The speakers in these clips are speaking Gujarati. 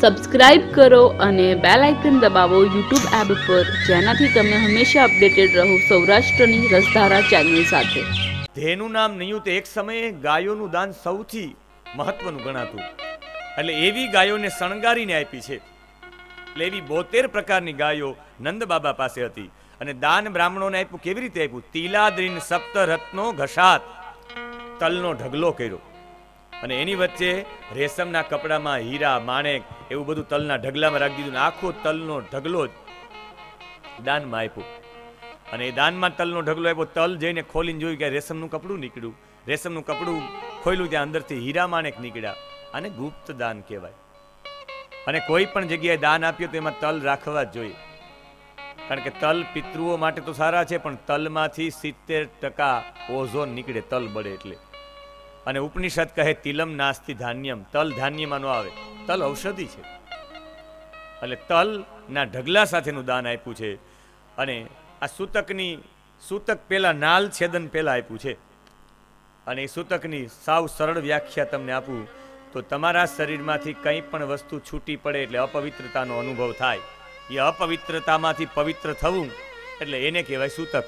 સબસ્ક્રાઇબ કરો અને બેલ આઇકન દબાવો યુટ્યુબ એપ પર, જેનાથી તમે હંમેશા અપડેટેડ રહો સૌરાષ્ટ્રની રસધારા ચેનલ સાથે. ધેનું નામ નયું તો એક સમયે ગાયોનું દાન સૌથી મહત્વનું ગણાતું. એટલે એવી ગાયોને શણગારીને આપી છે. એટલે એવી 72 પ્રકારની ગાયો નંદ બાબા પાસે હતી. અને દાન બ્રાહ્મણોને આપ્યું. કેવી રીતે આપ્યું? તિલાદ્રીન સપ્તરત્નો ઘસાત, તલનો ઢગલો કર્યો અને એની વચ્ચે રેશમના કપડામાં હીરા માણેક એવું બધું તલના ઢગલામાં રાખી દીધું. આખો તલનો ઢગલો જ દાનમાં આપ્યો. અને એ દાનમાં તલનો ઢગલો આપ્યો. તલ જઈને ખોલીને જોયું કે રેશમનું કપડું નીકળ્યું. રેશમનું કપડું ખોલ્યું, ત્યાં અંદરથી હીરા માણેક નીકળ્યા. અને ગુપ્ત દાન કહેવાય. અને કોઈ પણ જગ્યાએ દાન આપ્યું તો એમાં તલ રાખવા જ જોઈએ. કારણ કે તલ પિતૃઓ માટે તો સારા છે, પણ તલમાંથી 70% ઓઝોન નીકળે તલ બળે એટલે. અને ઉપનિષદ કહે તિલમ નાસ્તિ ધાન્યમ, તલ ધાન્યમાં ન આવે, તલ ઔષધિ છે. એટલે તલના ઢગલા સાથેનું દાન આપ્યું છે. અને આ સૂતક પેલા નાલ છેદન પેલા આપ્યું છે. અને એ સૂતકની સાવ સરળ વ્યાખ્યા તમને આપું તો તમારા શરીરમાંથી કંઈ પણ વસ્તુ છૂટી પડે એટલે અપવિત્રતાનો અનુભવ થાય. એ અપવિત્રતામાંથી પવિત્ર થવું એટલે એને કહેવાય સૂતક.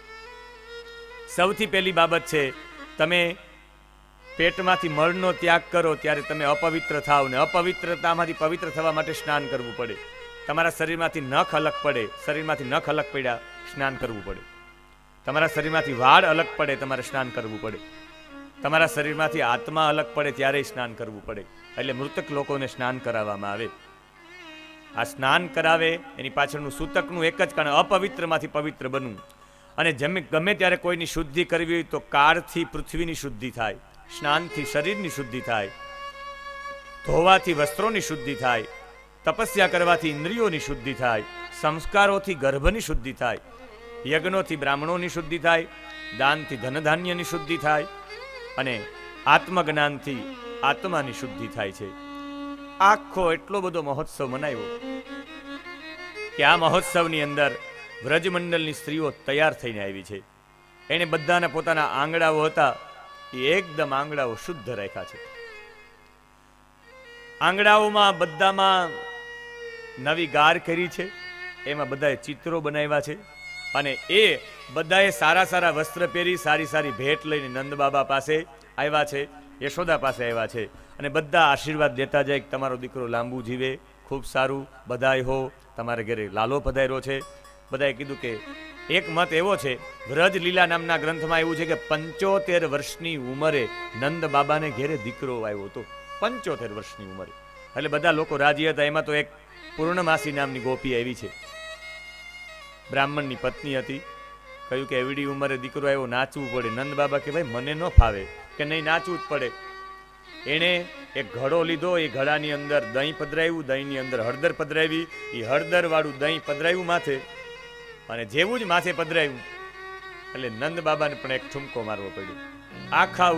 સૌથી પહેલી બાબત છે, તમે પેટમાંથી મળનો ત્યાગ કરો ત્યારે તમે અપવિત્ર થાવ. ને અપવિત્રતામાંથી પવિત્ર થવા માટે સ્નાન કરવું પડે. તમારા શરીરમાંથી નખ અલગ પડે, શરીરમાંથી નખ અલગ પડ્યા સ્નાન કરવું પડે. તમારા શરીરમાંથી વાળ અલગ પડે, તમારે સ્નાન કરવું પડે. તમારા શરીરમાંથી આત્મા અલગ પડે ત્યારે સ્નાન કરવું પડે. એટલે મૃતક લોકોને સ્નાન કરાવવામાં આવે. આ સ્નાન કરાવે એની પાછળનું સૂતકનું એક જ કારણ, અપવિત્રમાંથી પવિત્ર બનવું. અને ગમે ત્યારે કોઈની શુદ્ધિ કરવી હોય તો કાળથી પૃથ્વીની શુદ્ધિ થાય, સ્નાનથી શરીરની શુદ્ધિ થાય, ધોવાથી વસ્ત્રોની શુદ્ધિ થાય, તપસ્યા કરવાથી ઇન્દ્રિયોની શુદ્ધિ થાય, સંસ્કારોથી ગર્ભની શુદ્ધિ થાય, યજ્ઞોથી બ્રાહ્મણોની શુદ્ધિ થાય, દાનથી ધનધાન્યની શુદ્ધિ થાય, અને આત્મજ્ઞાનથી આત્માની શુદ્ધિ થાય છે. આખો એટલો બધો મહોત્સવ મનાવ્યો કે આ મહોત્સવની અંદર વ્રજમંડળની સ્ત્રીઓ તૈયાર થઈને આવી છે. એને બધાના પોતાના આંગણાઓ હતા, એ એકદમ આંગણાઓ શુદ્ધ રાખ્યા છે. આંગણાઓમાં બધામાં નવી ગાર કરી છે, એમાં બધાએ ચિત્રો બનાવ્યા છે. અને એ બધાએ સારા સારા વસ્ત્ર પહેરી, સારી સારી ભેટ લઈને નંદ બાબા પાસે આવ્યા છે, યશોદા પાસે આવ્યા છે. અને બધા આશીર્વાદ દેતા જાય કે તમારો દીકરો લાંબુ જીવે, ખૂબ સારું, બધાય હો, તમારે ઘરે લાલો પધાર્યો છે. બધાએ કીધું કે એક મત એવો છે, વ્રજ લીલા નામના ગ્રંથમાં એવું છે કે 75 વર્ષની ઉંમરે નંદ બાબાને ઘેરે દીકરો આવ્યો હતો. 75 વર્ષની ઉંમરે. એટલે બધા લોકો રાજી હતા. એમાં તો એક પૂર્ણમાસી નામની ગોપી આવી છે, બ્રાહ્મણની પત્ની હતી. કહ્યું કે એવડી ઉંમરે દીકરો આવ્યો, નાચવું પડે. નંદ બાબા કે ભાઈ મને ન ફાવે, કે નહીં નાચવું જ પડે. એણે એક ઘડો લીધો, એ ઘડાની અંદર દહીં પધરાવ્યું, દહીંની અંદર હળદર પધરાવી, એ હળદર વાળું દહીં પધરાવ્યું માથે. અને જેવું જ માથે પધરાવ્યું એટલે નંદ બાબાને પણ એક ઠુમકો મારવો પડ્યો. આખા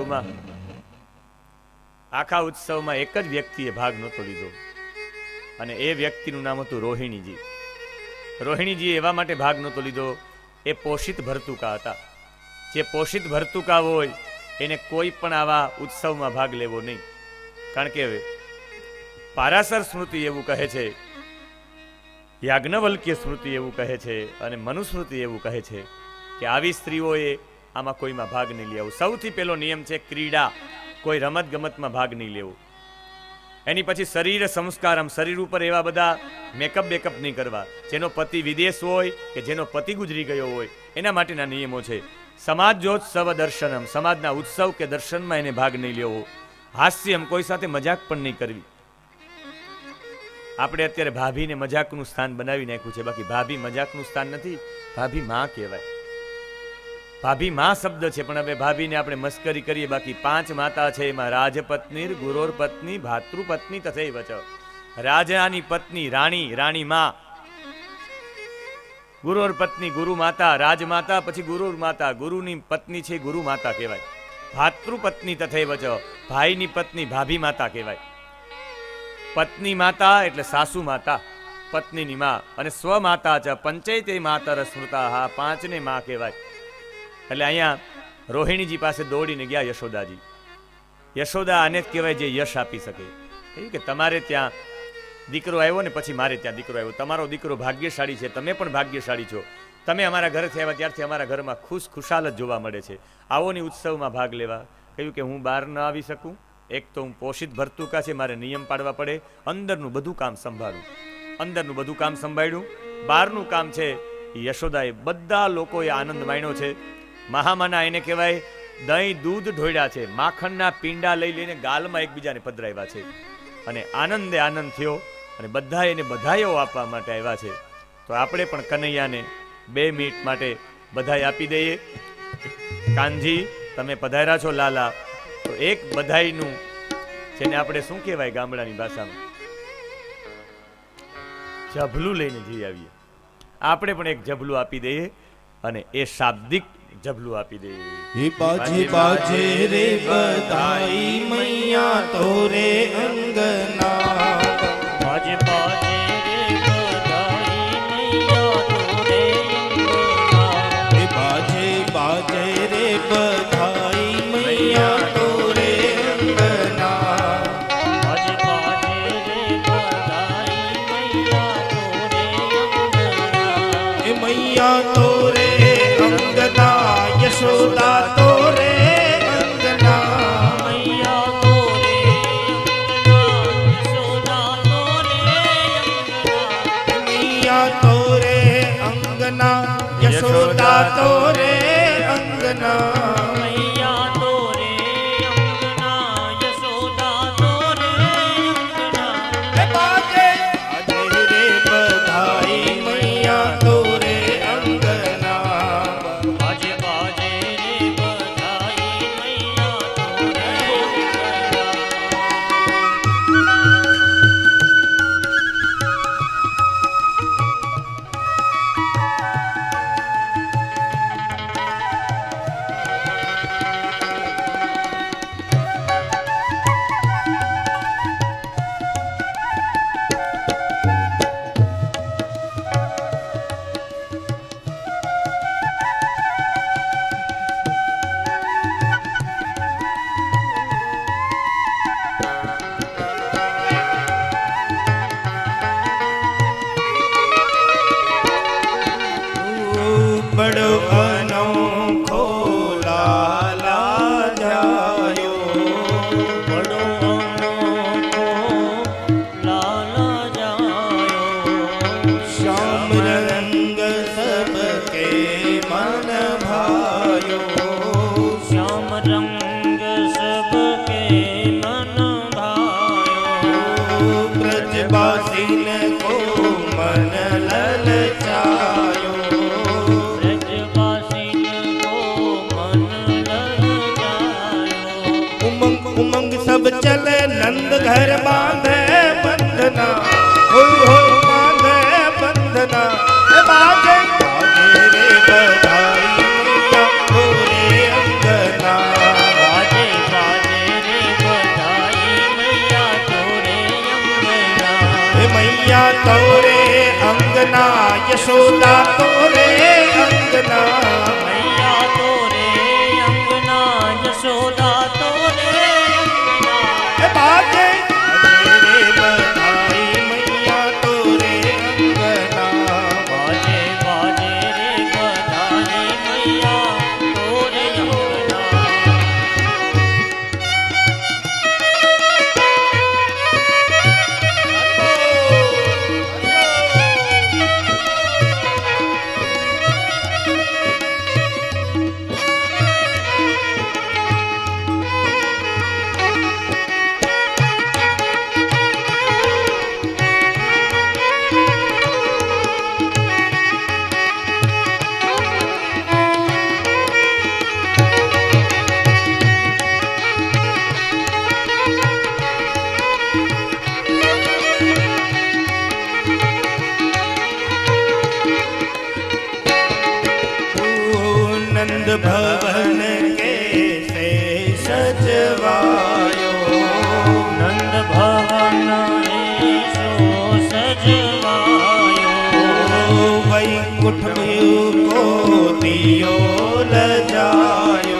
ઉત્સવમાં એક જ વ્યક્તિએ ભાગ નહોતો લીધો, અને એ વ્યક્તિનું નામ હતું રોહિણીજી. રોહિણીજી એવા માટે ભાગ નહોતો લીધો, એ પોષિત ભર્તુકા હતા. જે પોષિત ભર્તુકા હોય એને કોઈ પણ આવા ઉત્સવમાં ભાગ લેવો નહીં. કારણ કે પારાશર સ્મૃતિ એવું કહે છે, યાજ્ઞવલ્ક્ય સ્મૃતિ એવું કહે છે, અને મનુસ્મૃતિ એવું કહે છે કે આવી સ્ત્રીઓએ આમાં કોઈમાં ભાગ નહીં લેવો. સૌથી પહેલો નિયમ છે ક્રીડા, કોઈ રમત ગમતમાં ભાગ નહીં લેવો. એની પછી શરીર સંસ્કારમ, શરીર ઉપર એવા બધા મેકઅપ બેકઅપ નહીં કરવા. જેનો પતિ વિદેશ હોય કે જેનો પતિ ગુજરી ગયો હોય એના માટેના નિયમો છે. સમાજોત્સવ દર્શનમ, સમાજના ઉત્સવ કે દર્શનમાં એને ભાગ નહીં લેવો. હાસ્યમ, કોઈ સાથે મજાક પણ નહીં કરવી. આપણે અત્યારે ભાભીને મજાકનું સ્થાન બનાવી નાખ્યું છે, બાકી ભાભી મજાકનું સ્થાન નથી, ભાભી માં કહેવાય. ભાભી માં શબ્દ છે, પણ હવે ભાભીને આપણે મસ્કરી કરીએ. બાકી 5 માતા છે, એમાં રાજપત્ની, ગુરોર પત્ની, ભાતૃપત્ની તથૈવ ચ. રાજાની પત્ની રાણી, રાણી માં. ગુરુર પત્ની ગુરુ માતા, રાજમાતા, પછી ગુરુર માતા, ગુરુની પત્ની છે ગુરુ માતા કહેવાય. ભાતૃપત્ની તથૈવ ચ, ભાઈની પત્ની ભાભી માતા કહેવાય. પત્ની માતા એટલે સાસુ માતા, પત્નીની માં. અને સ્વમાતા ચ પંચૈતે માતર સ્મૃતા, 5ને માં કહેવાય. એટલે અહીંયા રોહિણીજી પાસે દોડીને ગયા યશોદાજી. યશોદા આને જ કહેવાય જે યશ આપી શકે. કહ્યું કે તમારે ત્યાં દીકરો આવ્યો ને પછી મારે ત્યાં દીકરો આવ્યો. તમારો દીકરો ભાગ્યશાળી છે, તમે પણ ભાગ્યશાળી છો. તમે અમારા ઘરેથી આવ્યા ત્યારથી અમારા ઘરમાં ખુશાલ જ જોવા મળે છે. આવો ની ઉત્સવમાં ભાગ લેવા. કહ્યું કે હું બહાર ન આવી શકું. એક તો હું પોષિત ભર્તુકા છે, મારે નિયમ પાડવા પડે. અંદરનું બધું કામ સંભાળું. અંદરનું બધું કામ સંભાળ્યું. બહારનું કામ છે યશોદાએ બધા લોકોએ આનંદ માણ્યો છે. મહામાના એને કહેવાય દહીં દૂધ ઢોળ્યા છે, માખણના પીંડા લઈ લઈને ગાલમાં એકબીજાને પધરાવ્યા છે. અને આનંદે આનંદ થયો અને બધા એને બધાઈઓ આપવા માટે આવ્યા છે. તો આપણે પણ કનૈયાને 2 મિનિટ માટે બધાઈ આપી દઈએ. કાનજી તમે પધાર્યા છો લાલા, તો એક બધાઈનું જેને આપણે શું કહેવાય ગામડાની ભાષામાં જભલું લઈને જઈ આવીએ. આપણે પણ એક જભલું આપી દઈએ અને એ શાબ્દિક જભલું આપી દઈએ. હે બાજે બાજે રે બધાઈ મૈયા તોરે અંગના, બાજે બાજે રે બધાઈ મૈયા તોરે અંગના, હે બાજે બાજે રે બધાઈ મૈયા તોરે અંગના, બાજે બાજે રે બધાઈ મૈયા તોરે અંગના, હે મૈયા તોરે અંગના, યશોદા તોરે અંગના, મૈયા તોરે અંગના, યશોદા તોરે અંગના, મૈયા તોરે અંગના, યશોદા તોરે અંગના, મૈયા તોરે અંગના, યશોદા તોરે અંગના, હે બાજે બાજે રે બધાઈ મૈયા તોરે અંગના, બાજે બાજે રે બધાઈ મૈયા તોરે બડો અનોખો લાલા જાયો, બડો અનોખો લાલા જાયો, શ્યામ રંગ સબકે મન ભાયો, શ્યામ રંગ સબકે મન ભાયો, બ્રજવાસીને કો મન લલચાયો, ब्रजवासिन को मन ललचायो, उमंग उमंग सब चले नंद घर बांधे बंधना, होय होय बांधे बंधना, हे बाजे बाजे रे बधाई मैया तोरे अंगना, बाजे बाजे रे बधाई मैया तोरे अंगना, हे मैया तोरे अंगना, यशोदा तोरे अंगना, मैया तोरे अंगना, यशोदा तोरे अंगना, हे बाजे बाजे रे बधाई मैया तोरे अंगना, बाजे बाजे रे बधाई मैया तोरे अंगना, नंद भवन के से सजवायो, नंद भवन ऐसो सजवायो, वैकुंठ को दियो लजायो,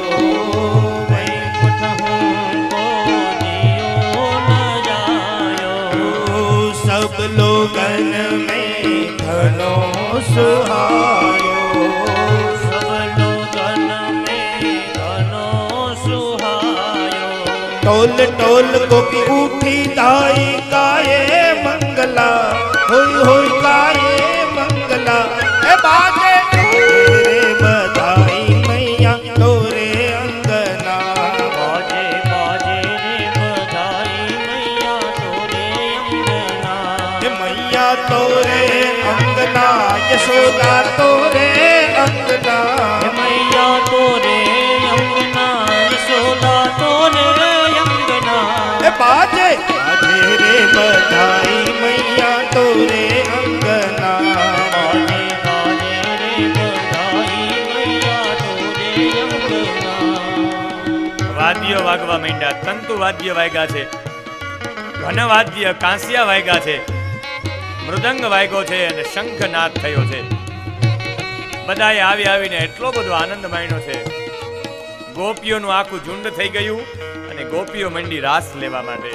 वैकुंठ को दियो न जायो, सब लोगन में घनो सुहायो सब लोगन में घनो सुहायो टोल टोल को की उठी दाई गाये मंगला होई गाये मंगला ए बाजे रे बधाई मैया तोरे अंगना बाजे बाजे रे बधाई मैया तोरे अंगना ए मैया तोरे अंगना यशोदा तोरे अंगना मैया तोरे अंगना यशोदा तोरे अंगना ए बाजे बाजे रे बधाई मैया तोरे अंगना बाजे बाजे रे बधाई मैया तोरे अंगना વાદ્યો વાગવા માંડ્યા, તંતુ વાદ્ય વાગ્યા છે, ઘન વાદ્ય કાંસિયા વાગ્યા છે, મૃદંગ વાગ્યો છે અને શંખનાદ થયો છે. બધાએ આવી આવીને એટલો બધો આનંદ માણ્યો છે. ગોપીઓનું આખું ઝુંડ થઈ ગયું અને ગોપીઓ મંડી રાસ લેવા માટે.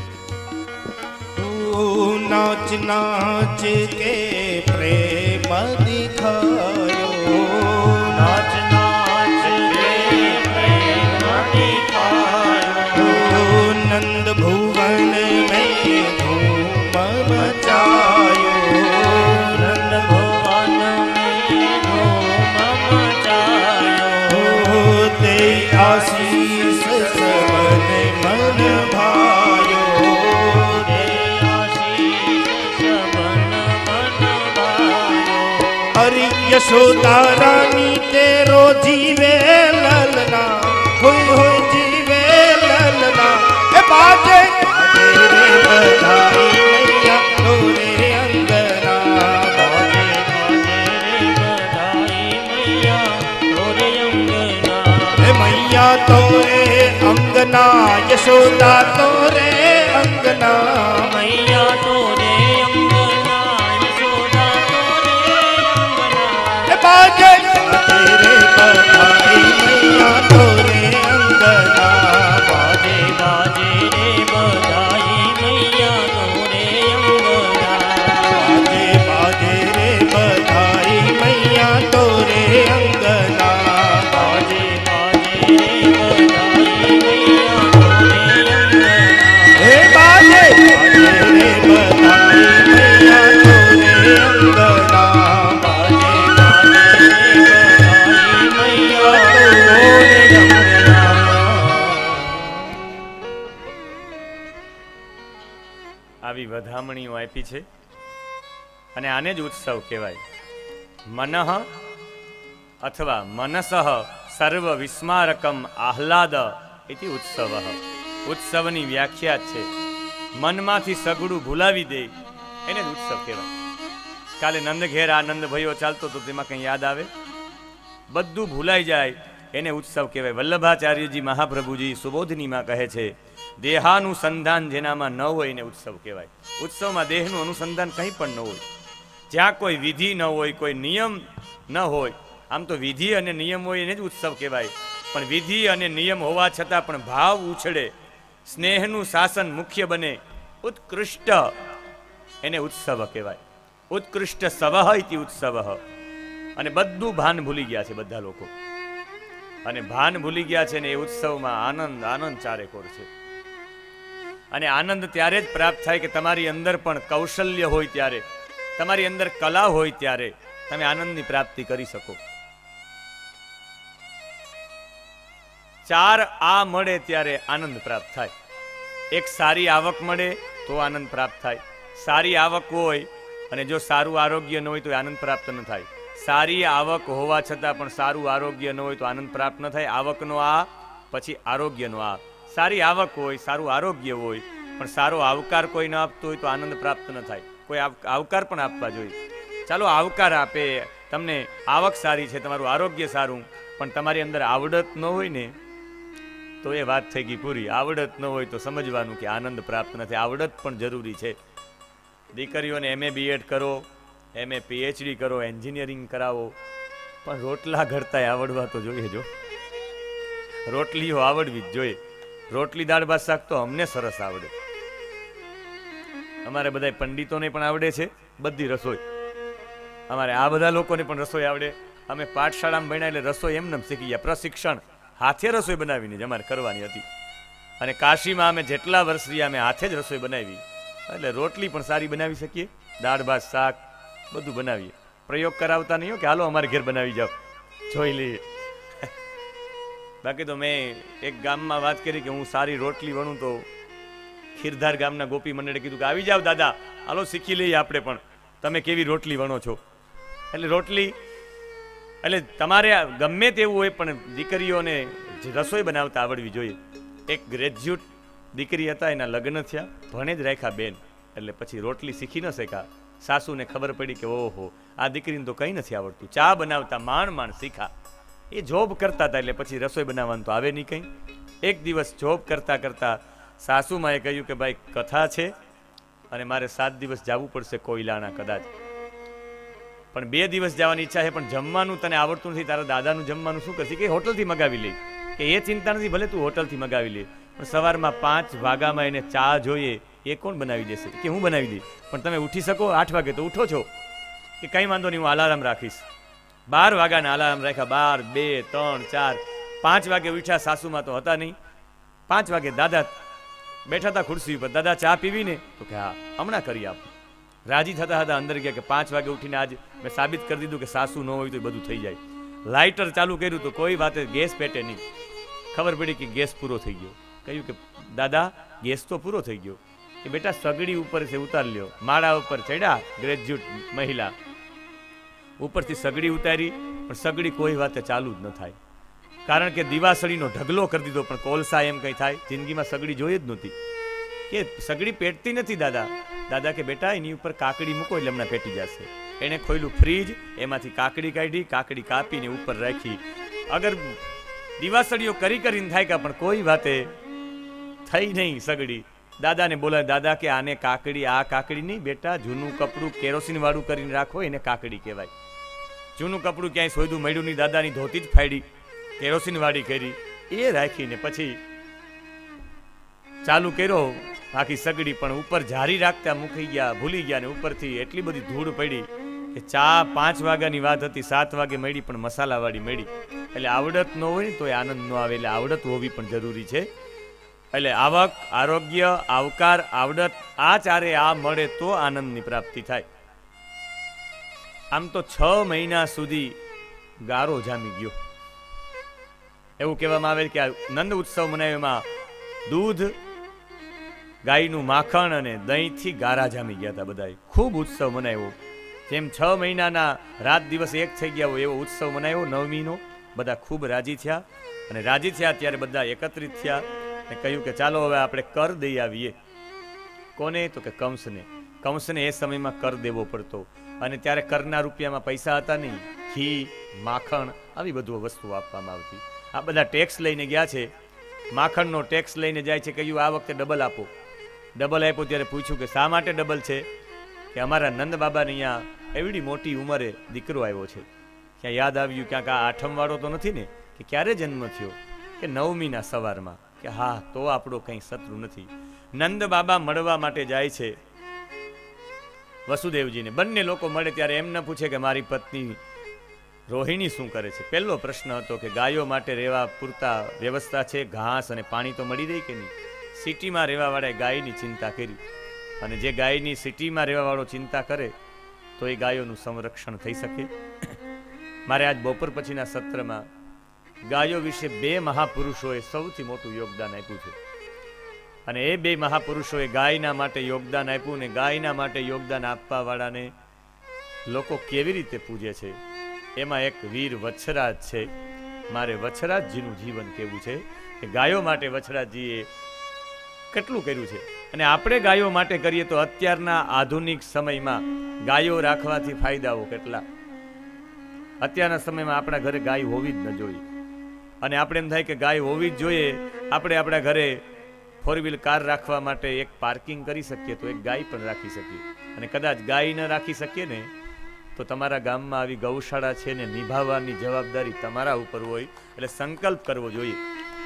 तू नाच नाच के प्रेम दिखायो नाच नाच के प्रेम दिखायो नंद भुवन में धूम मचायो नंद भुवन में धूम मचायो दे आशीष सबन मन भायो दे आशीष सबन मन भायो हरि यशोदा रानी तेरो जीवे ललना होय जीवे ललना ए बाजे बाजे रे बधाई मैया तोरे अंगना बाजे बाजे रे बधाई मैया तोरे अंगना ए मैया तोरे अंगना यशोदा तोरे अंगना मैया तोरे अंगना यशोदा तोरे अंगना ए बाजे बाजे रे बधाई मैया तोरे अंगना बाजे बाजे रे बधाई मैया तोरे अंगना बाजे बाजे रे बधाई मैया तोरे अंगना बाजे बाजे रे बधाई मैया तोरे अंगना हे बाजे बाजे रे बधाई मैया तोरे अंगना बाजे बाजे रे बधाई मैया तोरे अंगना આવી વધામણીઓ આપી છે અને આને જ ઉત્સવ કહેવાય. મનઃ અથવા મનસઃ સર્વ વિસ્મારકમ આહ્લાદ ઇતિ ઉત્સવ. ઉત્સવની વ્યાખ્યા જ છે મનમાંથી સગડું ભૂલાવી દે એને જ ઉત્સવ કહેવાય. કાલે નંદ ઘેર આનંદ ભયો ચાલતો તો તેમાં કંઈ યાદ આવે? બધું ભૂલાઈ જાય એને ઉત્સવ કહેવાય. વલ્લભાચાર્યજી મહાપ્રભુજી સુબોધનીમાં કહે છે દેહાનુસંધાન જેનામાં ન હોય એને ઉત્સવ કહેવાય. ઉત્સવમાં દેહનું અનુસંધાન કંઈ પણ ન હોય, જ્યાં કોઈ વિધિ ન હોય, કોઈ નિયમ ન હોય. આમ તો વિધિ અને નિયમ હોય એને જ ઉત્સવ કહેવાય, પણ વિધિ અને નિયમ હોવા છતાં પણ ભાવ ઉછળે, સ્નેહનું શાસન મુખ્ય બને, ઉત્કૃષ્ટ એને ઉત્સવ કહેવાય. ઉત્કૃષ્ટ સવઃ ઇતિ ઉત્સવ. અને બધું ભાન ભૂલી ગયા છે બધા લોકો, અને ભાન ભૂલી ગયા છે ને એ ઉત્સવમાં આનંદ આનંદ ચારેકોર છે. અને આનંદ ત્યારે જ પ્રાપ્ત થાય કે તમારી અંદર પણ કૌશલ્ય હોય, ત્યારે તમારી અંદર કલા હોય, ત્યારે તમે આનંદની પ્રાપ્તિ કરી શકો. ચાર આ મળે ત્યારે આનંદ પ્રાપ્ત થાય. એક સારી આવક મળે તો આનંદ પ્રાપ્ત થાય. સારી આવક હોય અને જો સારું આરોગ્ય ન હોય તો આનંદ પ્રાપ્ત ન થાય. સારી આવક હોવા છતાં પણ સારું આરોગ્ય ન હોય તો આનંદ પ્રાપ્ત ન થાય. આવકનો આ પછી આરોગ્યનો આ. સારી આવક હોય, સારું આરોગ્ય હોય, પણ સારો આવકાર કોઈ ન આપતો હોય તો આનંદ પ્રાપ્ત ન થાય. કોઈ આવકાર પણ આપવા જોઈએ. ચાલો આવકાર આપે, તમને આવક સારી છે, તમારું આરોગ્ય સારું, પણ તમારી અંદર આવડત ન હોય ને તો એ વાત થઈ ગઈ પૂરી. આવડત ન હોય તો સમજવાનું કે આનંદ પ્રાપ્ત નથી. આવડત પણ જરૂરી છે. દીકરીઓને MA BEd કરો, MA PhD કરો, એન્જિનિયરિંગ કરાવો, પણ રોટલા ઘડતા આવડવા તો જોઈએ. જો રોટલીઓ આવડવી જ જોઈએ. રોટલી દાળ ભાત શાક તો અમને સરસ આવડે, અમારે બધા પંડિતોને પણ આવડે છે બધી રસોઈ, અમારે આ બધા લોકોને પણ રસોઈ આવડે. અમે પાઠશાળામાં ભણ્યા એટલે રસોઈ એમને શીખી ગયા. પ્રશિક્ષણ હાથે રસોઈ બનાવીને જ અમારે કરવાની હતી. અને કાશીમાં અમે જેટલા વર્ષ રહ્યા અમે હાથે જ રસોઈ બનાવી, એટલે રોટલી પણ સારી બનાવી શકીએ, દાળ ભાત શાક બધું બનાવીએ. પ્રયોગ કરાવતા નહીં હો કે હાલો અમારે ઘેર બનાવી જાઓ, જોઈ લઈએ. બાકી તો મેં એક ગામમાં વાત કરી કે હું સારી રોટલી વણું તો ખીરધાર ગામના ગોપી મંડળે કીધું કે આવી જાઓ દાદા, હાલો શીખી લઈએ આપણે પણ, તમે કેવી રોટલી વણો છો. એટલે રોટલી એટલે તમારે ગમે તેવું હોય પણ દીકરીઓને રસોઈ બનાવતા આવડવી જોઈએ. એક ગ્રેજ્યુએટ દીકરી હતા, એના લગ્ન થયા, ભણે જ રાખ્યા બેન, એટલે પછી રોટલી શીખી ન શક્યા. સાસુને ખબર પડી કે ઓહો આ દીકરીને તો કંઈ નથી આવડતું, ચા બનાવતા માંડ શીખા. એ જોબ કરતા હતા એટલે પછી રસોઈ બનાવવાનું તો આવે નહીં કંઈ. એક દિવસ જોબ કરતા કરતા સાસુમાએ કહ્યું કે ભાઈ કથા છે અને મારે 7 દિવસ જવું પડશે કોઈલાણા કદાચ, પણ 2 દિવસ જવાની ઈચ્છા છે, પણ જમવાનું તને આવડતું નથી, તારા દાદાનું જમવાનું શું કરશે કે હોટલથી મગાવી લઈ. કે એ ચિંતા નથી, ભલે તું હોટલથી મગાવી લે, પણ સવારમાં 5 વાગ્યામાં એને ચા જોઈએ એ કોણ બનાવી દેશે? કે હું બનાવી દઈશ. પણ તમે ઉઠી શકો 8 વાગે તો ઉઠો છો? કે કંઈ વાંધો નહીં, હું અલાર્મ રાખીશ. 12 વાગ્યાના અલાર્મ રાખ્યા, 12, 2, 3, 4, 5 વાગે ઉઠ્યા. સાસુમાં તો હતા નહીં. 5 વાગે દાદા બેઠા હતા ખુરશી ઉપર, દાદા ચા પીવી ને? તો કે હા હમણાં કરી આપું. રાજી થતા હતા અંદર ગયા કે 5 વાગે ઉઠીને આજ મેં સાબિત કરી દીધું કે સાસુ ન હોય તો બધું થઈ જાય. લાઇટર ચાલુ કર્યું તો કોઈ વાતે ગેસ પેટે નહીં. ખબર પડી કે ગેસ પૂરો થઈ ગયો. કહ્યું કે દાદા ગેસ તો પૂરો થઈ ગયો. કે બેટા સગડી ઉપર છે ઉતાર લ્યો. માળા ઉપર ચડ્યા ગ્રેજ્યુએટ મહિલા, ઉપરથી સગડી ઉતારી, પણ સગડી કોઈ વાતે ચાલુ જ ન થાય, કારણ કે દિવાસળીનો ઢગલો કરી દીધો. પણ કોલસા એમ કંઈ થાય? જિંદગીમાં સગડી જોઈ જ નહોતી. કે સગડી પેટતી નથી દાદા. દાદા કે બેટા એની ઉપર કાકડી મૂકો એટલે હમણાં પેટી જશે. એણે ખોલ્યું ફ્રીજ, એમાંથી કાકડી કાઢી, કાકડી કાપીને ઉપર રાખી. અગર દિવાસળીઓ કરીને થાય કે પણ કોઈ વાતે થઈ નહીં સગડી. દાદાને બોલાય, દાદા કે આને કાકડી, આ કાકડી નહીં બેટા, જૂનું કપડું કેરોસીન વાળું કરીને રાખો એને કાકડી કહેવાય. જૂનું કપડું ક્યાંય સોયદું મળ્યું નહીં, દાદાની ધોતી જ ફાડી કેરોસીન વાળી કરી, એ રાખીને પછી ચાલુ કર્યો આખી સગડી. પણ ઉપર જારી રાખતા મૂકી ગયા, ભૂલી ગયા, ને ઉપરથી એટલી બધી ધૂળ પડી કે ચા 5 વાગ્યાની વાત હતી, 7 વાગે મળી, પણ મસાલાવાળી મળી. એટલે આવડત ન હોય ને તો આનંદ ન આવે, એટલે આવડત હોવી પણ જરૂરી છે. એટલે આવક, આરોગ્ય, આવકાર, આવડત આ ચારે આ મળે તો આનંદની પ્રાપ્તિ થાય. આમ તો 6 મહિના સુધી ગારો જામી ગયો. એવું કહેવામાં આવે કે આ નંદ ઉત્સવ મનાવ્યોમાં દૂધ, ગાયનું માખણ અને દહીંથી ગારા જામી ગયા હતા બધાએ. ખૂબ ઉત્સવ મનાવ્યો. જેમ 6 મહિનાના રાત દિવસ એક થઈ ગયા હોય એવો ઉત્સવ મનાવ્યો. 9મીનો બધા ખૂબ રાજી થયા, અને રાજી થયા ત્યારે બધા એકત્રિત થયા અને કહ્યું કે ચાલો હવે આપણે કર દઈ આવીએ. કોને? તો કે કંસને. કંસને એ સમયમાં કર દેવો પડતો, અને ત્યારે કરના રૂપિયામાં પૈસા હતા નહીં. ઘી, માખણ આવી બધું વસ્તુઓ આપવામાં આવતી. આ બધા ટેક્સ લઈને ગયા છે. માખણનો ટેક્સ લઈને જાય છે, કહ્યું આ વખતે ડબલ આપો. ડબલ આપ્યો ત્યારે પૂછ્યું કે શા માટે ડબલ છે? કે અમારા નંદ બાબાને અહીંયા એવડી મોટી ઉંમરે દીકરો આવ્યો છે. ક્યાં યાદ આવ્યું ક્યાંક આ 8મ વાળો તો નથી ને? કે ક્યારે જન્મ થયો? કે 9મીના સવારમાં. કે હા તો આપણો કંઈ શત્રુ નથી. નંદ બાબા મળવા માટે જાય છે વસુદેવજીને. બંને લોકો મળે ત્યારે એમ ન પૂછે કે મારી પત્ની રોહિણી શું કરે છે. પહેલો પ્રશ્ન હતો કે ગાયો માટે રહેવા પૂરતા વ્યવસ્થા છે, ઘાસ અને પાણી તો મળી રહી કે નહીં? સિટીમાં રહેવાવાળાએ ગાયની ચિંતા કરી, અને જે ગાયની સિટીમાં રહેવાવાળો ચિંતા કરે તો એ ગાયોનું સંરક્ષણ થઈ શકે. મારે આજ બપોર પછીના સત્રમાં ગાયો વિશે 2 મહાપુરુષોએ સૌથી મોટું યોગદાન આપ્યું છે, અને એ 2 મહાપુરુષોએ ગાયના માટે યોગદાન આપ્યું, ને ગાયના માટે યોગદાન આપવા વાળાને લોકો કેવી રીતે પૂજે છે. એમાં એક વીર વછરાજ છે. મારે વછરાજજીનું જીવન કેવું છે કે ગાયો માટે વછરાજજીએ કેટલું કર્યું છે. અને આપણે ગાયો માટે કરીએ તો અત્યારના આધુનિક સમયમાં ગાયો રાખવાથી ફાયદાઓ કેટલા. અત્યારના સમયમાં આપણા ઘરે ગાય હોવી જ ન જોઈએ, અને આપણે એમ થાય કે ગાય હોવી જ જોઈએ. આપણે આપણા ઘરે 4 કાર રાખવા માટે એક પાર્કિંગ કરી શકીએ તો એક ગાય પણ રાખી શકીએ. અને કદાચ ગાય ન રાખી શકીએ ને તો તમારા ગામમાં આવી ગૌશાળા છે ને નિભાવવાની જવાબદારી તમારા ઉપર હોય. એટલે સંકલ્પ કરવો જોઈએ.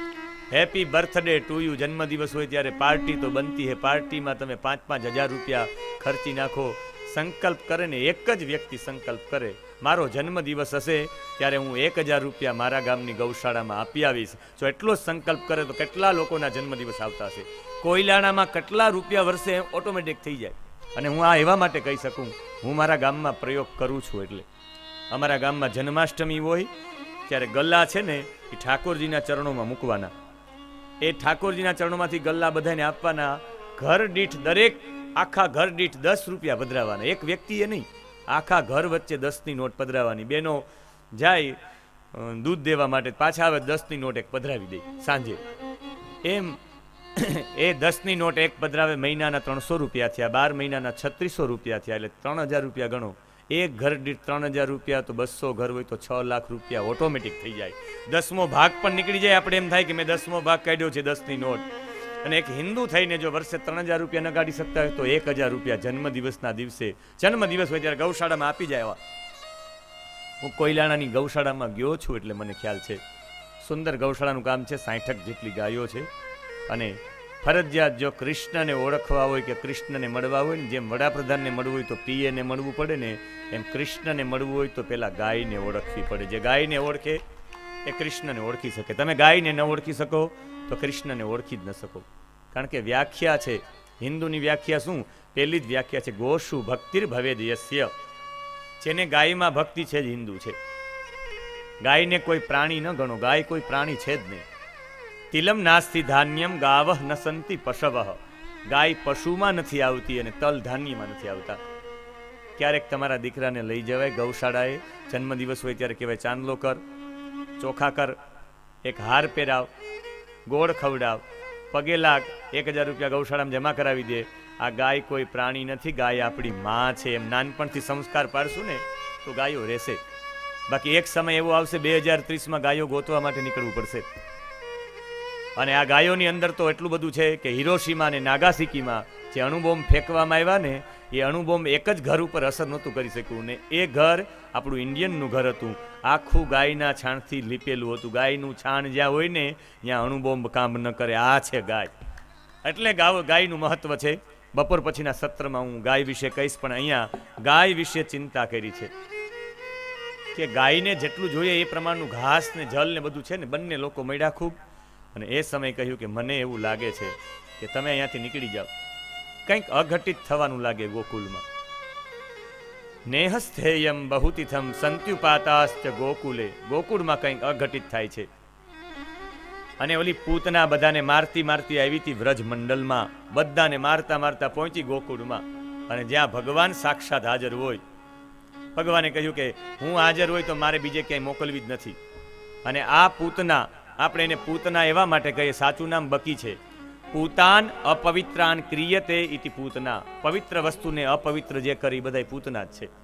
હેપી બર્થડે ટુ યુ, જન્મદિવસ હોય ત્યારે પાર્ટી તો બનતી હે, પાર્ટીમાં તમે 5-5 હજાર રૂપિયા ખર્ચી નાખો. સંકલ્પ કરે ને એક જ વ્યક્તિ સંકલ્પ કરે, મારો જન્મદિવસ હશે ત્યારે હું 1000 રૂપિયા મારા ગામની ગૌશાળામાં આપી આવીશ. જો એટલો જ સંકલ્પ કરે તો કેટલા લોકોના જન્મદિવસ આવતા હશે. કોયલાણામાં કેટલા રૂપિયા વર્ષે ઓટોમેટિક થઈ જાય. અને હું આ એવા માટે કહી શકું, હું મારા ગામમાં પ્રયોગ કરું છું. એટલે અમારા ગામમાં જન્માષ્ટમી હોય ત્યારે ગલ્લા છે ને એ ઠાકોરજીના ચરણોમાં મૂકવાના. એ ઠાકોરજીના ચરણોમાંથી ગલ્લા બધાને આપવાના. ઘર દીઠ દરેક આખા ઘર દીઠ 10 રૂપિયા પધરાવાના. એક વ્યક્તિએ નહીં, આખા ઘર વચ્ચે 10ની નોટ પધરાવાની. બેનો જાય દૂધ દેવા માટે, પાછા આવે 10ની નોટ એક પધરાવી દે સાંજે. એમ એ 10ની નોટ એક પધરાવે, મહિનાના 300 રૂપિયા થયા, 12 મહિનાના 3600 રૂપિયા થયા, એટલે 3000 રૂપિયા ગણો. એક ઘર દીઠ 3000 રૂપિયા, તો 200 ઘર હોય તો 6 લાખ રૂપિયા ઓટોમેટિક થઈ જાય. 10મો ભાગ પણ નીકળી જાય. આપણે એમ થાય કે મેં 10મો ભાગ કાઢ્યો છે 10ની નોટ. અને એક હિન્દુ થઈને જો વર્ષે 3000 રૂપિયા ન કાઢી શકતા હોય તો 1000 રૂપિયા જન્મદિવસના દિવસે, જન્મદિવસ હોય ત્યારે ગૌશાળામાં આપી જાય. હું કોયલાણાની ગૌશાળામાં ગયો છું એટલે મને ખ્યાલ છે. સુંદર ગૌશાળાનું કામ છે. 60 જેટલી ગાયો છે. અને ફરજિયાત જો કૃષ્ણને ઓળખવા હોય કે કૃષ્ણને મળવા હોય ને, જેમ વડાપ્રધાનને મળવું હોય તો પીએને મળવું પડે ને, એમ કૃષ્ણને મળવું હોય તો પેલા ગાયને ઓળખવી પડે. જે ગાયને ઓળખે એ કૃષ્ણને ઓળખી શકે. તમે ગાયને ન ઓળખી શકો તો કૃષ્ણને ઓળખી જ ન શકો. કારણ કે વ્યાખ્યા છે, હિન્દુની વ્યાખ્યા શું? પહેલી જ વ્યાખ્યા છે, ગોષુ ભક્તિર ભવેદ યસ્ય. જેને ગાયમાં ભક્તિ છે જ હિન્દુ છે. ગાયને કોઈ પ્રાણી ન ગણો, ગાય કોઈ પ્રાણી છે જ નહીં. તિલમ નાસ્તિ ધાન્યમ ગાવહ ન સંતિ પશવઃ. ગાય પશુમાં નથી આવતી અને તલ ધાન્યમાં નથી આવતા. ક્યારેક તમારા દીકરાને લઈ જવાય ગૌશાળાએ, જન્મદિવસ હોય ત્યારે કહેવાય ચાંદલો કર, ચોખા કર, એક હાર પહેરાવ, ગોળ ખવડાવ, પગે લાગ, 1000 રૂપિયા ગૌશાળામાં જમા કરાવી દે. આ ગાય કોઈ પ્રાણી નથી, ગાય આપણી માં છે. એમ નાનપણથી સંસ્કાર પાડશું ને તો ગાયો રહેશે. બાકી એક સમય એવો આવશે 2030માં ગાયો ગોતવા માટે નીકળવું પડશે. અને આ ગાયોની અંદર તો એટલું બધું છે કે હિરોશીમા અને નાગાસાકીમાં જે અણુબોમ્બ ફેંકવામાં આવ્યા ને, એ અણુબોમ્બ એક જ ઘર ઉપર અસર નહોતું કરી શક્યું. ને એ ઘર આપણું ઇન્ડિયનનું ઘર હતું. આખું ગાયના છાણથી લીપેલું હતું. ગાયનું છાણ જ્યાં હોય ને ત્યાં અણુબોમ્બ કામ ન કરે. આ છે ગાય. એટલે ગાયનું મહત્વ છે. બપોર પછીના સત્રમાં હું ગાય વિશે કહીશ, પણ અહીંયા ગાય વિશે ચિંતા કરી છે કે ગાયને જેટલું જોઈએ એ પ્રમાણનું ઘાસ ને જલ ને બધું છે ને. બંને લોકો મળ્યા ખૂબ. અને એ સમયે કહ્યું કે મને એવું લાગે છે કે તમે અહીંયાથી નીકળી જાઓ. કંઈક અઘટિત થવાનું લાગે ગોકુલમાં. નેહસ્થેયમ બહુતિથમ સંત્યુપાતાશ્ચ ગોકુલે. ગોકુળમાં કંઈક અઘટિત થાય છે. અને ઓલી પૂતના બધાને મારતી મારતી આવી હતી વ્રજ મંડળમાં. બધાને મારતા મારતા પહોંચી ગોકુળમાં. અને જ્યાં ભગવાન સાક્ષાત હાજર હોય, ભગવાને કહ્યું કે હું હાજર હોય તો મારે બીજે ક્યાંય મોકલવી જ નથી. અને આ પૂતના, આપણે એને પૂતના એવા માટે કહીએ, સાચું નામ બકી છે. પૂતાન અપવિત્રાન ક્રિયતે ઇતિ પૂતના. પવિત્ર વસ્તુને અપવિત્ર જે કરી બધા પૂતના જ છે.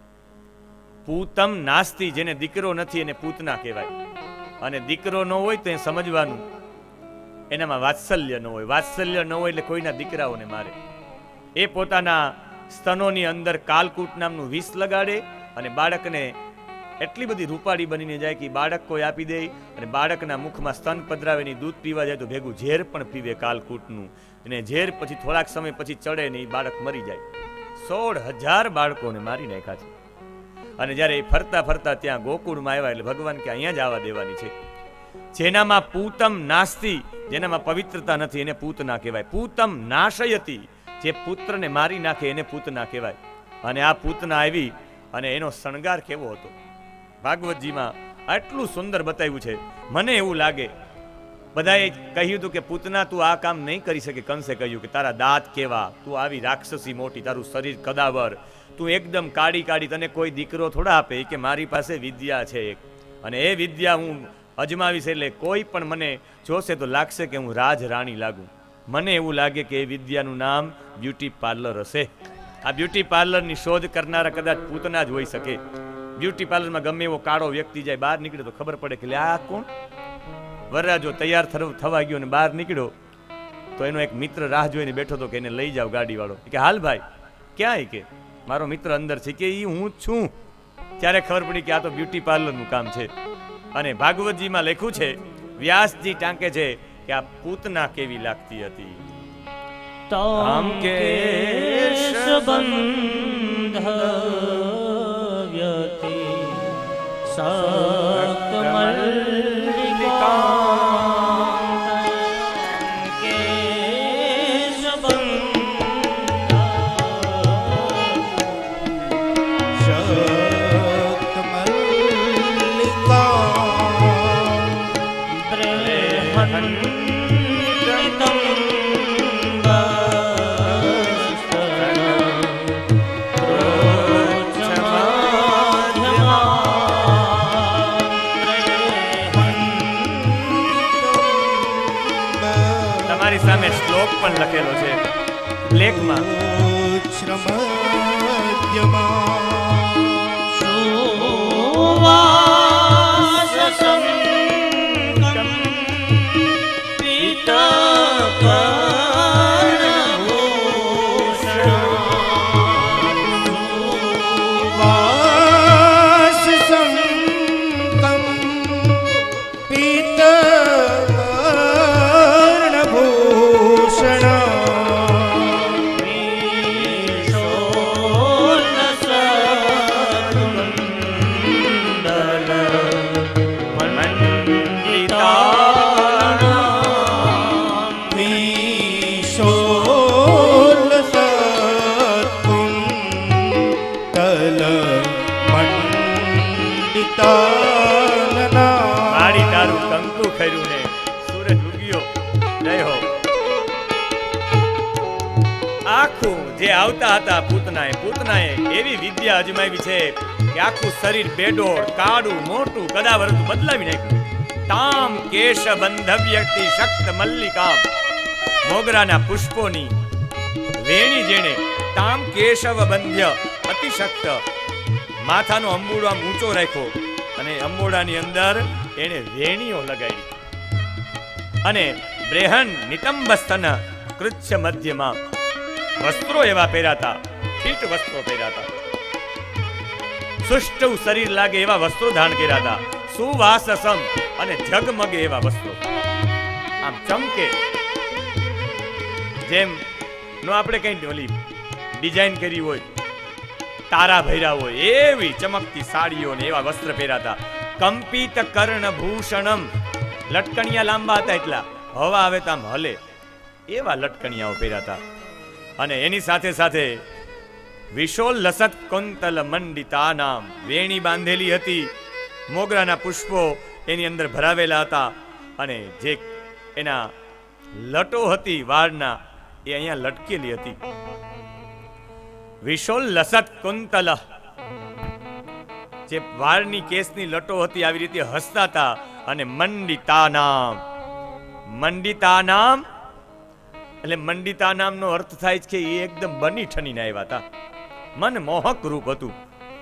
પૂતમ નાસ્તિ, જેને દીકરો નથી એને પૂતના કહેવાય. અને દીકરો ન હોય તો એ સમજવાનું એનામાં વાત્સલ્ય ન હોય. વાત્સલ્ય ન હોય એટલે કોઈના દીકરાઓને મારે. એ પોતાના સ્તનોની અંદર કાલકૂટ નામનું વિષ લગાડે અને બાળકને એટલી બધી રૂપાળી બનીને જાય કે બાળક કોઈ આપી દે. અને બાળકના મુખમાં સ્તન પધરાવે ને દૂધ પીવા જાય તો ભેગું ઝેર પણ પીવે કાલકૂટનું. અને ઝેર પછી થોડાક સમય પછી ચડે ને એ બાળક મરી જાય. 16,000 બાળકોને મારી નાખ્યા છે. અને જ્યારે એ ફરતા ફરતા ત્યાં ગોકુળમાં આવ્યા એટલે ભગવાન કે અહીંયા જ આવવા દેવાની છે. જેનામાં પૂતમ નાસ્તિ, જેનામાં પવિત્રતા નથી એને પૂતના કહેવાય. પૂતમ નાશયતી, જે પુત્રને મારી નાખે એને પૂતના કહેવાય. અને આ પૂતના આવી અને એનો શણગાર કેવો હતો ભાગવતજીમાં આટલું સુંદર બતાવ્યું છે. મને એવું લાગે બધાએ કહ્યું હતું કે પૂતના તું આ કામ નહીં કરી શકે. કંસે કહ્યું કે તારા દાંત કેવા, તું આવી રાક્ષસી મોટી, તારું શરીર કદાવર, તું એકદમ કાળી કાળી, તને કોઈ દીકરો થોડા આપે. કે મારી પાસે વિદ્યા છે એક, અને એ વિદ્યા હું અજમાવીશ એટલે કોઈ પણ મને જોશે તો લાગશે કે હું રાજ રાણી લાગું. મને એવું લાગે કે એ વિદ્યાનું નામ બ્યુટી પાર્લર હશે. આ બ્યુટી પાર્લરની શોધ કરનારા કદાચ પૂતના જ હોઈ શકે. બ્યુટી પાર્લરમાં ગમે એવો કાળો વ્યક્તિ જાય, બહાર નીકળે તો ખબર પડે કે આ કોણ. વરરાજો તૈયાર થવા ગયો ને બહાર નીકળ્યો તો એનો એક મિત્ર રાહ જોઈને બેઠો હતો કે એને લઈ જાવ ગાડીવાળો. કે હાલ ભાઈ ક્યાં? કે મારો મિત્ર અંદર છે. કે એ હું જ છું. ત્યારે ખબર પડી કે આ તો બ્યુટી પાર્લરનું કામ છે. અને ભાગવતજીમાં લખ્યું છે, વ્યાસજી ટાંકે છે કે આ પૂતના કેવી લાગતી હતી. તામ કેશબંધવ્યતિ સામે શ્લોક પણ લખેલો છે લેખમાં. આવતા હતા પૂતનાએ એવી વિદ્યા અજમાવી છે કે આખું શરીર બેડોળ કાળું મોટું કદાવરતું બદલાવી નાખ્યું. તામ કેશ બંધવ્યતિ શક્ત મલ્લિકા, મોગરાના પુષ્પોની વેણી જેણે તામ કેશવ બંધ્ય અતિશક્ત, માથાનો અંબોડો આમ ઊંચો રાખ્યો અને અંબોડાની અંદર એને વેણીઓ લગાડી અને બ્રેહન નિતંબસ્તન કૃચ્છ મધ્યમાં વસ્ત્રો એવા પહેરાતા, ફીટ વસ્ત્રો પહેરાતા, સુષ્ટ શરીર લાગે એવા વસ્ત્રો ધારણ કર્યા હતા, સુવાસસમ અને ઝગમગે એવા વસ્ત્રો, આમ ચમકે જેમ નો આપણે કઈ ઓલી ડિઝાઇન કરી હોય, તારા ભર્યા હોય એવી ચમકતી સાડીઓ ને એવા વસ્ત્ર પહેરાતા. કંપિત કર્ણભૂષણમ, લટકણિયા લાંબા હતા એટલા હવા આવે તો આમ હલે એવા લટકણિયાઓ પહેરાતા. અને એની સાથે સાથે વિશોલ લસત કુંતલ મંડિતા નામ, વેણી બાંધેલી હતી, મોગરાના પુષ્પો એની અંદર ભરાવેલા હતા અને જે એના લટો હતી વાળના એ અહીંયા લટકેલી હતી. વિશોલ લસત કુંતલ, જે વાળની કેસની લટો હતી આવી રીતે હસતા હતા. અને મંડિતા નામ, મંડિતા નામ એટલે મંડિતા નામનો અર્થ થાય છે કે એ એકદમ બની ઠનીને આવ્યા હતા, મનમોહક રૂપ હતું.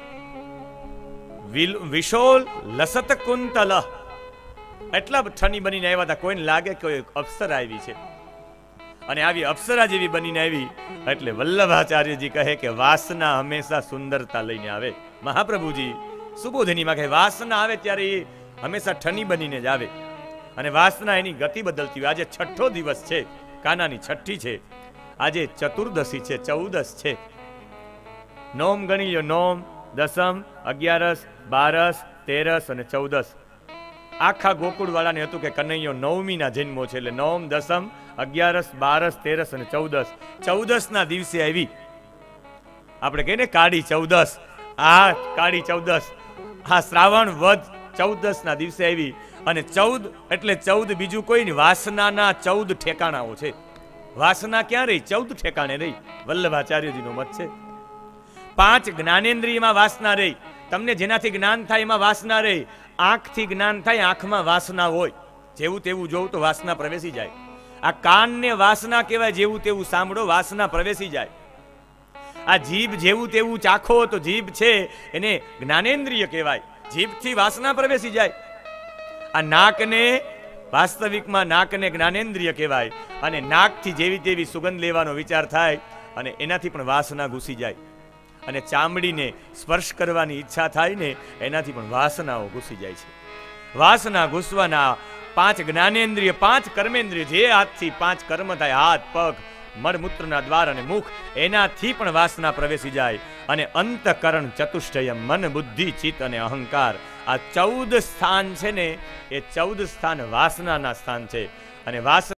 વિશોલ લસત કુંતલ, એટલા ઠની બનીને આવ્યા હતા કોઈને લાગે કે અપ્સરા આવી છે. અને આવી અપ્સરા જેવી બનીને આવી એટલે વલ્લભાચાર્યજી કહે કે વાસના હંમેશા સુંદરતા લઈને આવે. મહાપ્રભુજી સુબોધિનીમાં કહે વાસના આવે ત્યારે એ હંમેશા ઠની બનીને જ આવે અને વાસના એની ગતિ બદલતી હોય. આજે છઠ્ઠો દિવસ છે, કાનાની છઠ્ઠી છે, આજે ચતુર્દશી છે, 14 છે. નોમ ગણી લો, નોમ, દસમ, 11, 12, 13 અને 14. આખા ગોકુળ વાળાને હતું કે કનૈયો નવમીના જન્મો છે એટલે નોમ, દસમ, 11, 12, 13 અને 14. 14 ના દિવસે આવી આપણે કહીએ ને કાળી 14, આ કાળી 14, આ શ્રાવણ વદ 14 ના દિવસે આવી. અને 14 એટલે 14 બીજું કોઈ નહીં, વાસનાના 14 ઠેકાણાઓ છે. વાસના ક્યાં રહી? 14 ઠેકાણે રહી. વલ્લભાચાર્યજીનો મત છે. 5 જ્ઞાનેન્દ્રિયમાં વાસના રહી. તમને જેનાથી જ્ઞાન થાય એમાં વાસના રહી. આંખથી જ્ઞાન થાય, આંખમાં વાસના હોય, જેવું તેવું જોવું તો વાસના પ્રવેશી જાય. આ કાનને વાસના કહેવાય, જેવું તેવું સાંભળો વાસના પ્રવેશી જાય. આ જીભ જેવું તેવું ચાખો તો જીભ છે એને જ્ઞાનેન્દ્રિય કહેવાય, જીભથી વાસના પ્રવેશી જાય. આ નાકને વાસ્તવિકમાં નાકને જ્ઞાનેન્દ્રિય કહેવાય અને નાકથી જેવી તેવી સુગંધ લેવાનો વિચાર થાય અને એનાથી પણ વાસના ઘૂસી જાય. અને ચામડીને સ્પર્શ કરવાની ઈચ્છા થાય ને એનાથી પણ વાસનાઓ ઘૂસી જાય છે. વાસના ઘૂસવાના 5 જ્ઞાનેન્દ્રિય, 5 કર્મેન્દ્રિય, જે હાથથી 5 કર્મ થાય, હાથ, પગ, મળમૂત્રના દ્વાર અને મુખ, એનાથી પણ વાસના પ્રવેશી જાય. અને અંતકરણ ચતુષ્ટયમ, મન, બુદ્ધિ, ચિત્ત અને અહંકાર, આ 14 સ્થાન છે ને, એ 14 સ્થાન વાસનાના સ્થાન છે. અને વાસના